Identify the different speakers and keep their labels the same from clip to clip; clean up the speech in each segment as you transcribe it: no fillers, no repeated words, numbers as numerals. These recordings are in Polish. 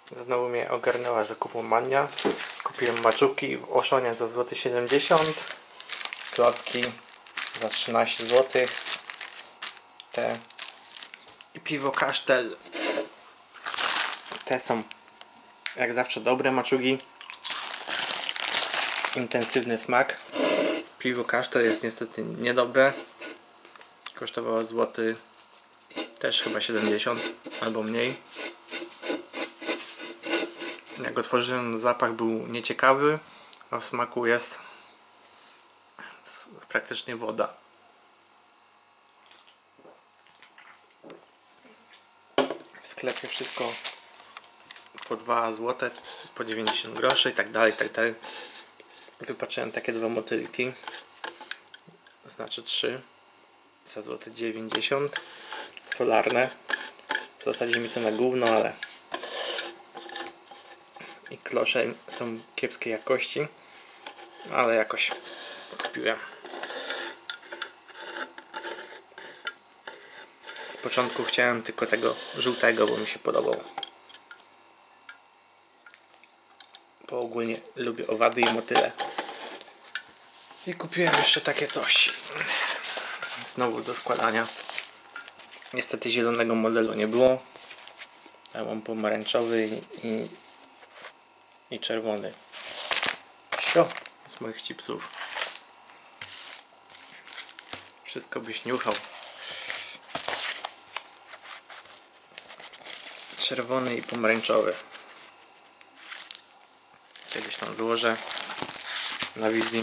Speaker 1: Znowu mnie ogarnęła zakupomania. Kupiłem maczugi w Oszonie za złoty 70 zł, klocki za 13 zł, te i piwo Kasztel. Te są jak zawsze dobre maczugi, intensywny smak. Piwo Kasztel jest niestety niedobre, kosztowało złoty też chyba 70 albo mniej. Jak otworzyłem, zapach był nieciekawy, a w smaku jest praktycznie woda. W sklepie wszystko po 2 zł, po 90 groszy i tak dalej, tak dalej. Wypatrzyłem takie dwa motylki, znaczy 3 za złoty 90, solarne. W zasadzie mi to na gówno, ale i klosze są kiepskiej jakości, ale jakoś kupiłem. Z początku chciałem tylko tego żółtego, bo mi się podobał. Bo ogólnie lubię owady i motyle. I kupiłem jeszcze takie coś. Znowu do składania. Niestety zielonego modelu nie było. Ja mam pomarańczowy i czerwony. Sio z moich chipsów. Wszystko byś niuchał. Czerwony i pomarańczowy. Kiedyś tam złożę na wizji.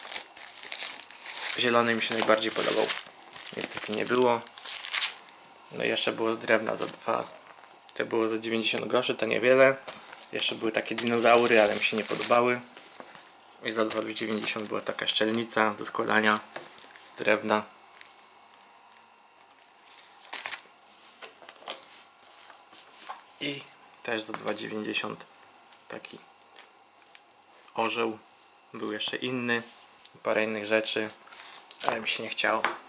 Speaker 1: Zielony mi się najbardziej podobał. Niestety nie było. No i jeszcze było z drewna za 2. To było za 90 groszy, to niewiele. Jeszcze były takie dinozaury, ale mi się nie podobały. I za 2,90 była taka szczelnica do składania z drewna. I też za 2,90 taki orzeł. Był jeszcze inny. Parę innych rzeczy, ale mi się nie chciało.